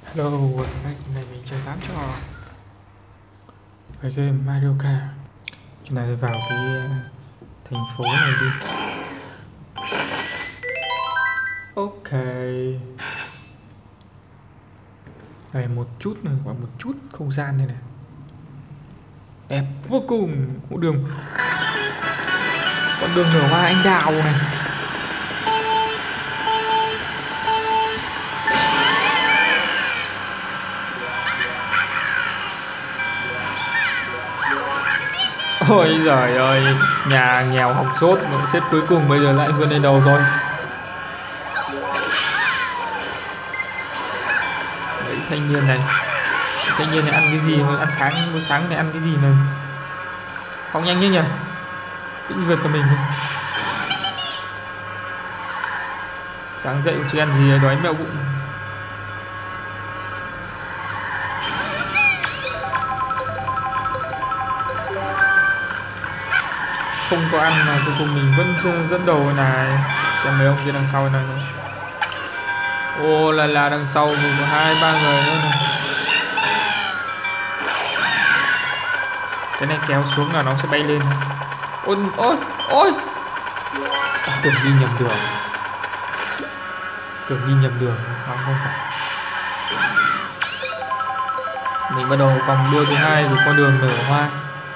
Hello, hôm nay mình chơi 8 trò cái game Mario Kart. Chúng ta sẽ vào cái thành phố này đi. Ok. Đây một chút nữa, còn một chút không gian đây này. Đẹp vô cùng. Con đường nở hoa anh đào này. Ôi giời ơi, nhà nghèo học dốt mà xếp cuối cùng bây giờ lại vươn lên đầu rồi. Đấy, thanh niên này ăn cái gì mà ăn sáng sáng này ăn cái gì mà học nhanh nhỉ? Tĩnh vượt của mình. Sáng dậy chưa ăn gì đói mẹo bụng. Không có ăn mà cuối cùng mình vẫn chưa dẫn đầu này. Xem mấy ông kia đằng sau này. Ô là đằng sau mình có 2-3 người nữa này. Cái này kéo xuống là nó sẽ bay lên. Ôi tưởng đi nhầm đường không phải. Mình bắt đầu vòng đua thứ hai của con đường nở hoa.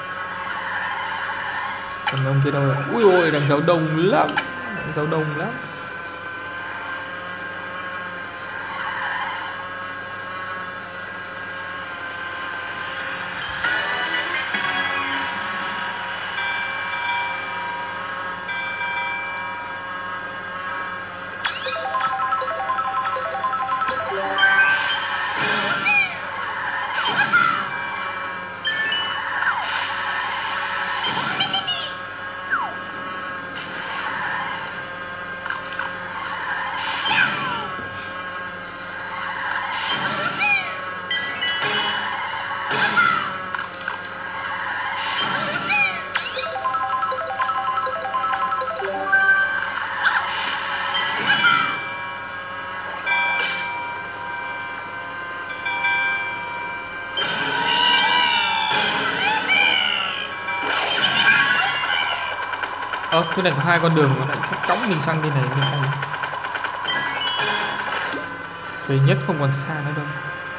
Còn ông kia đâu rồi? Ui ôi, đằng sau đông lắm. Cái này có 2 con đường mà lại cõng mình sang bên này bên này. Về nhất không còn xa nữa đâu.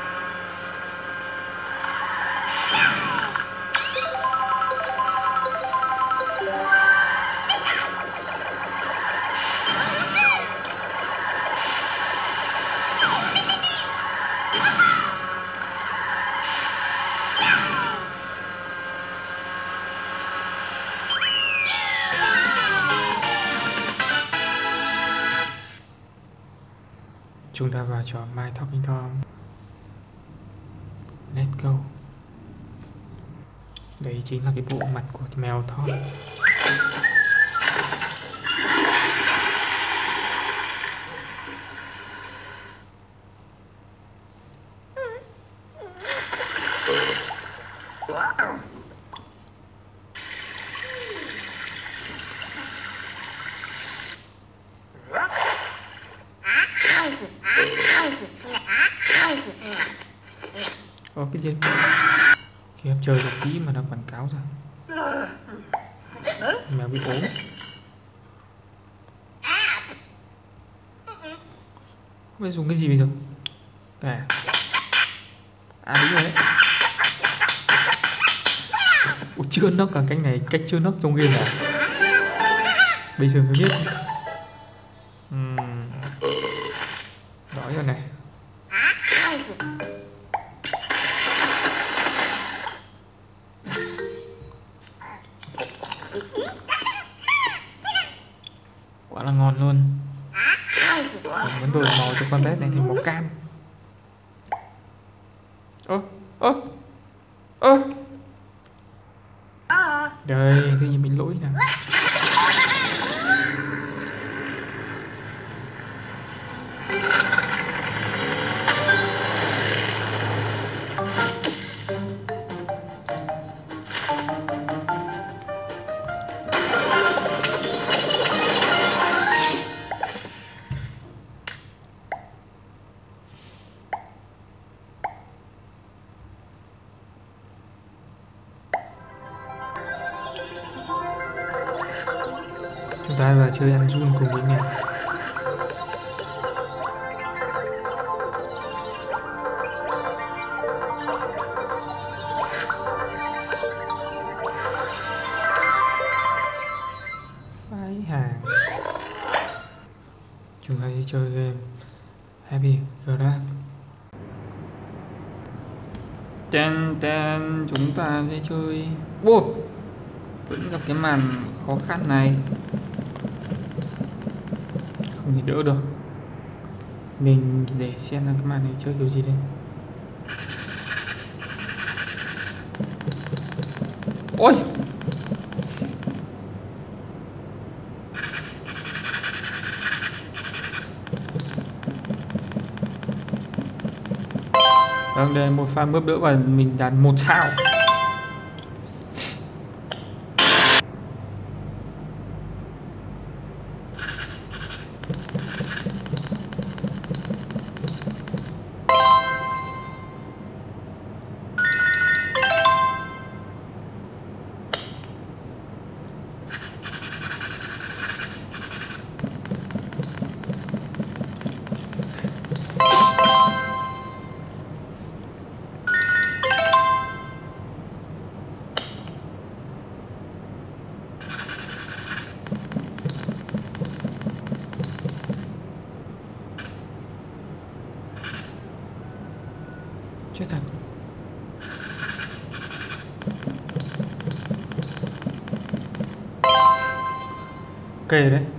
Chúng ta vào trò My Talking Tom. Let's go. Đấy chính là cái bộ mặt của mèo Tom. Cái gì khi em chơi được kỹ mà nó quảng cáo ra mèo bị ốm. Bây dùng cái gì bây giờ? Nè. Đúng rồi đấy. Ủa, chưa nấc cả cái này, cách chưa nấc trong game à? Bây giờ mới biết. Đói rồi này. Quá là ngon luôn. Mình muốn đổi màu cho con bé này thành màu cam. Đây, tự nhiên bị lỗi nào. ai vào chơi ăn run cùng với mình. Vãi hàng. Chúng ta đi chơi game Happy Graph. Ten ten, chúng ta sẽ chơi. Wow, vẫn gặp cái màn khó khăn này, không thể đỡ được. Mình để xem là cái màn này chơi kiểu gì đây. Ôi, vâng, đây một pha bướp đỡ và mình đạt 1 sao. Chết thật. Kề đấy.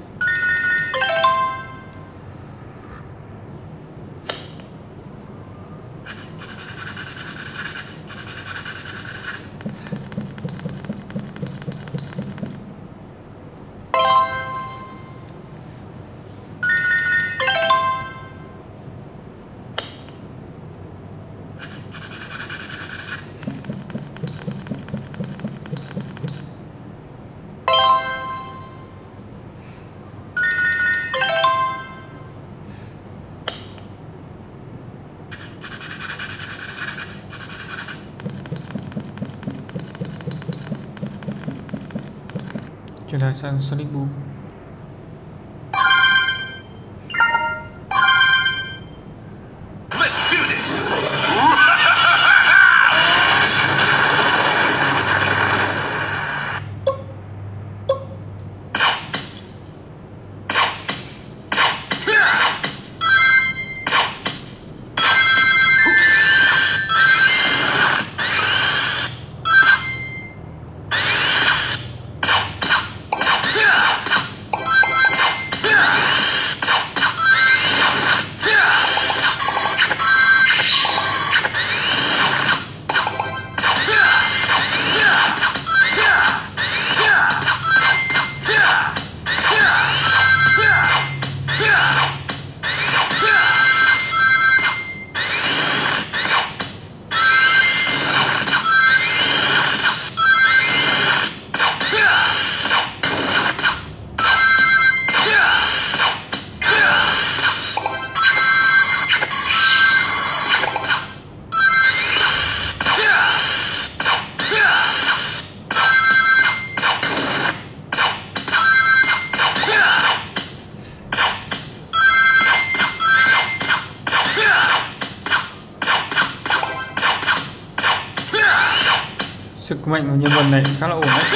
Chuyển lại sang Sonic Boom. Sức mạnh của nhân vật này khá là ổn đấy.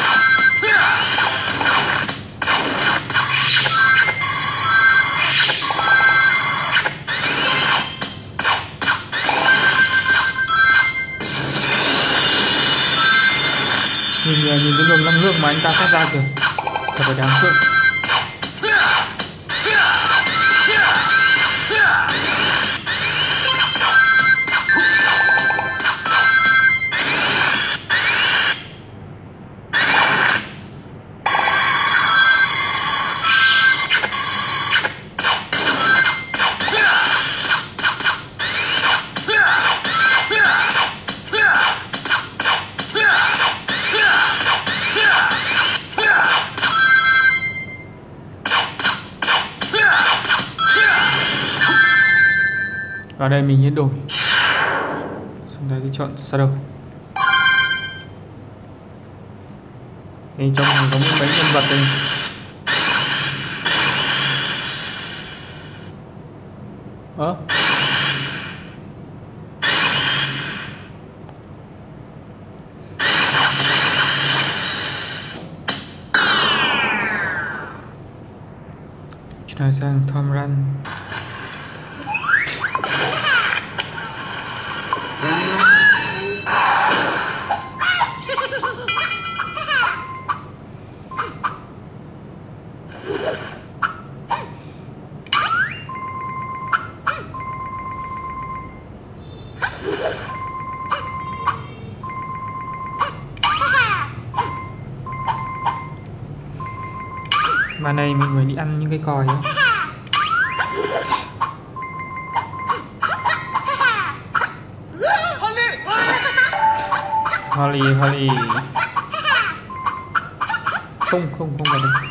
Nhìn cái luồng năng lượng mà anh ta phát ra kìa, thật là đáng sợ. Ở đây mình biến đổi, xong đây thì chọn Shadow. Thì trong này có mấy nhân vật đây. Ơ, chuyển sang Tom Run. Mà này mình phải đi ăn những cái còi ấy. Holly, Holly. Không vào đây.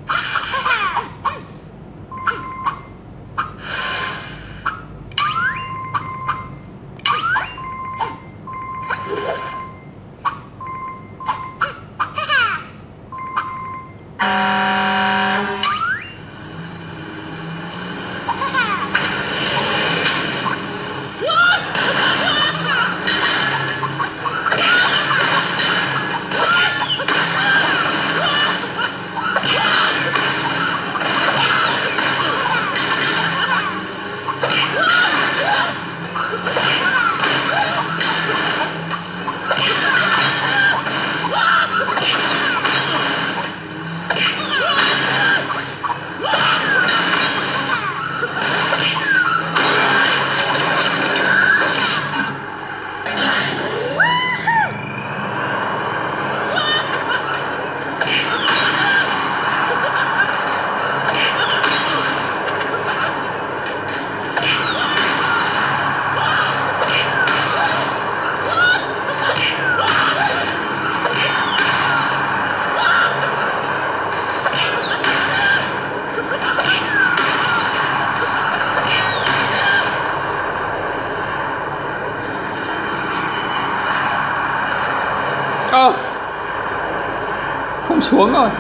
Không xuống rồi.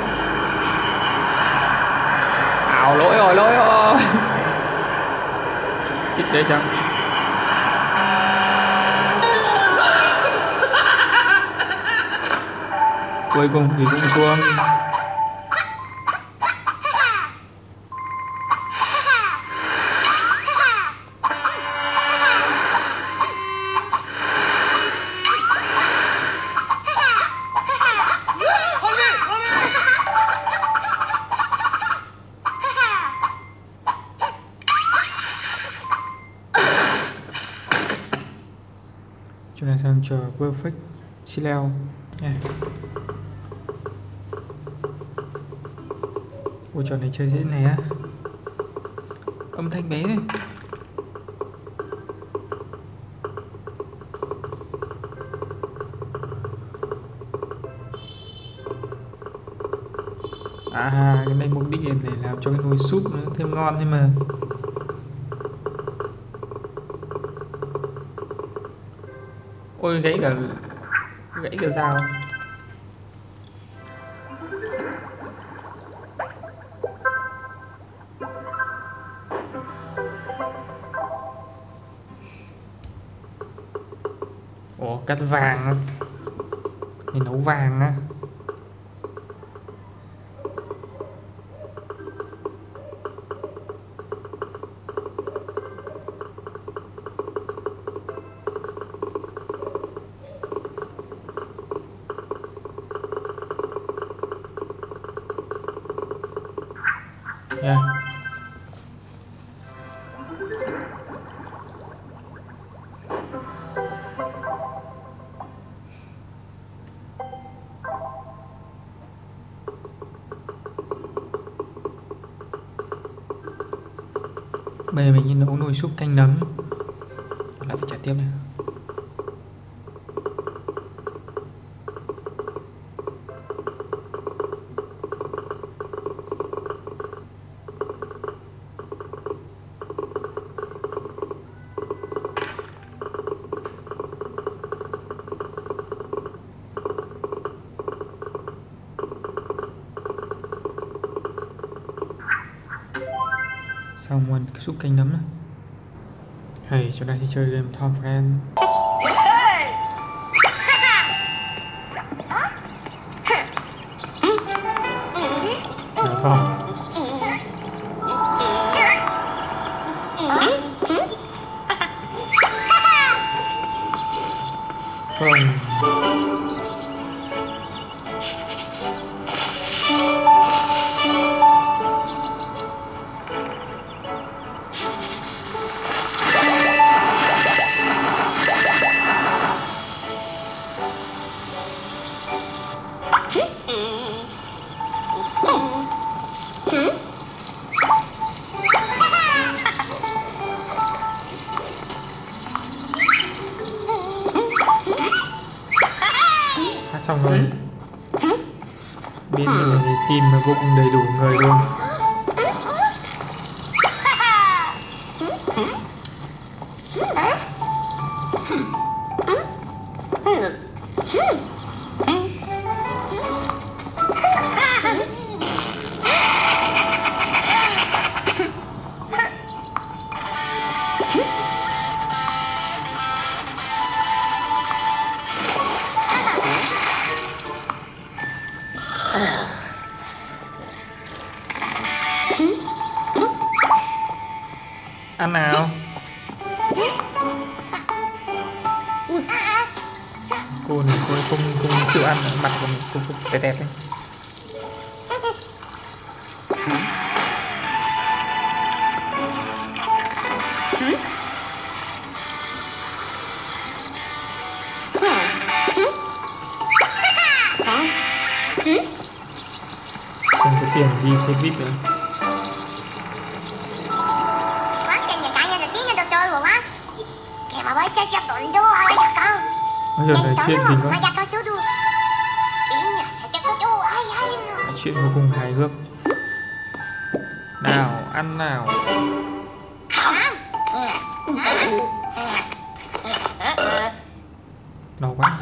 Ảo, lỗi rồi. Kích đấy chăng? Cuối cùng thì cũng xuống. Chúng ta sang chờ Perfect Sileo nha. Ôi trò này chơi dễ này á. Âm thanh bé này. À, cái này mục đích để làm cho cái nồi súp nó thêm ngon nhưng mà ôi gãy cả dao. Ủa, cắt vàng á. Để nấu vàng á. Yeah. Bây giờ mình đi nấu nồi súp canh nấm. Lại phải trả tiếp này. Xong rồi cái súp canh nấm này. Hay chỗ này thì chơi game Tom Friend. Nào Tom. Không. Xong rồi bên này team là vô cùng đầy đủ người luôn. Ăn nào. Cô này cô không chịu ăn, mặt của mình cô tè tét đấy. Xem có tiền đi xe buýt nữa. Bây giờ nói chuyện gì quá. Nói chuyện vô cùng hài hước. Nào, ăn nào. No quá.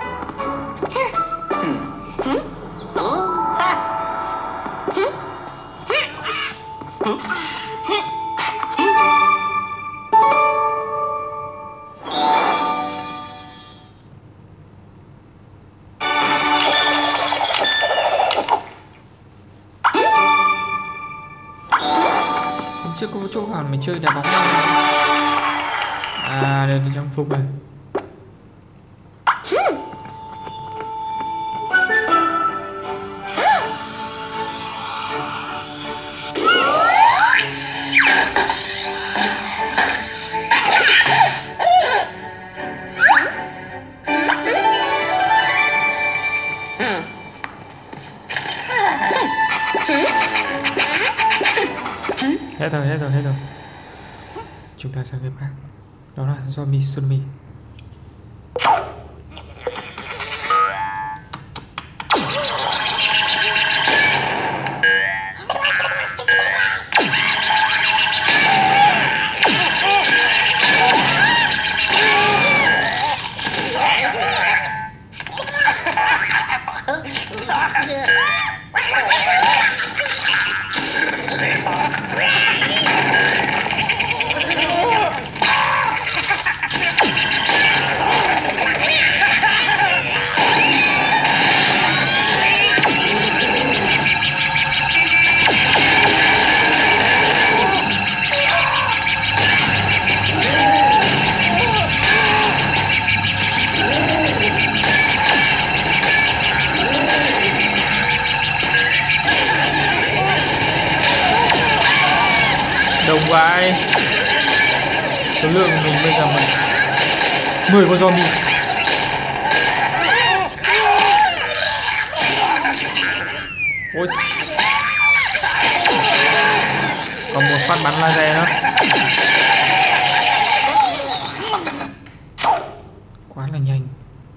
Chưa có chỗ vào mình chơi đá bóng này. À đây là trang phục này. Hết rồi. Chúng ta sang game khác. Đó là Zombie Tsunami. Đông vãi. Số lượng của mình bây giờ mình 10 con zombie. Ôi, còn một phát bắn laser nữa. Quá là nhanh.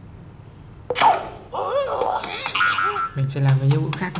Mình sẽ làm cái nhiệm vụ khác.